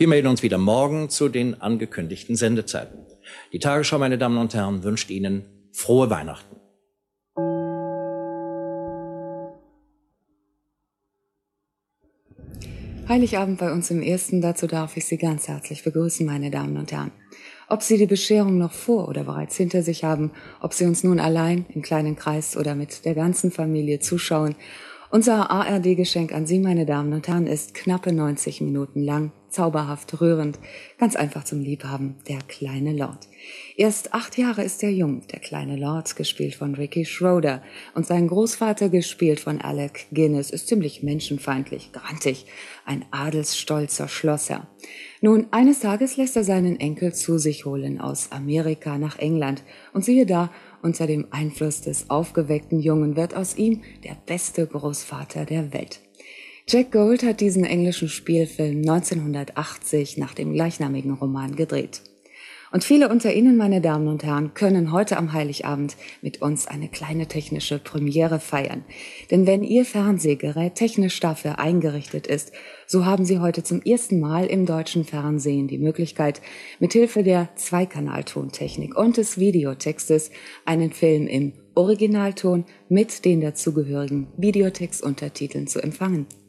Wir melden uns wieder morgen zu den angekündigten Sendezeiten. Die Tagesschau, meine Damen und Herren, wünscht Ihnen frohe Weihnachten. Heiligabend bei uns im Ersten, dazu darf ich Sie ganz herzlich begrüßen, meine Damen und Herren. Ob Sie die Bescherung noch vor oder bereits hinter sich haben, ob Sie uns nun allein, im kleinen Kreis oder mit der ganzen Familie zuschauen, unser ARD-Geschenk an Sie, meine Damen und Herren, ist knappe 90 Minuten lang, zauberhaft, rührend, ganz einfach zum Liebhaben, der kleine Lord. Erst 8 Jahre ist er jung, der kleine Lord, gespielt von Ricky Schroder, und sein Großvater, gespielt von Alec Guinness, ist ziemlich menschenfeindlich, grantig, ein adelsstolzer Schlosser. Nun, eines Tages lässt er seinen Enkel zu sich holen aus Amerika nach England, und siehe da, unter dem Einfluss des aufgeweckten Jungen wird aus ihm der beste Großvater der Welt. Jack Gold hat diesen englischen Spielfilm 1980 nach dem gleichnamigen Roman gedreht. Und viele unter Ihnen, meine Damen und Herren, können heute am Heiligabend mit uns eine kleine technische Premiere feiern. Denn wenn Ihr Fernsehgerät technisch dafür eingerichtet ist, so haben Sie heute zum ersten Mal im deutschen Fernsehen die Möglichkeit, mithilfe der Zweikanaltontechnik und des Videotextes einen Film im Originalton mit den dazugehörigen Videotextuntertiteln zu empfangen.